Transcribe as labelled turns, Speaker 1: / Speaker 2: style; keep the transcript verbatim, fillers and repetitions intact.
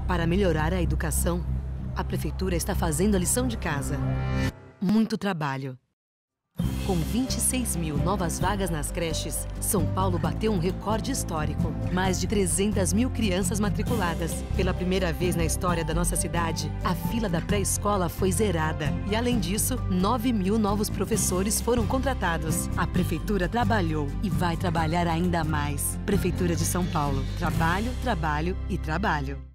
Speaker 1: Para melhorar a educação, a Prefeitura está fazendo a lição de casa. Muito trabalho. Com vinte e seis mil novas vagas nas creches, São Paulo bateu um recorde histórico. Mais de trezentas mil crianças matriculadas. Pela primeira vez na história da nossa cidade, a fila da pré-escola foi zerada. E, além disso, nove mil novos professores foram contratados. A Prefeitura trabalhou e vai trabalhar ainda mais. Prefeitura de São Paulo. Trabalho, trabalho e trabalho.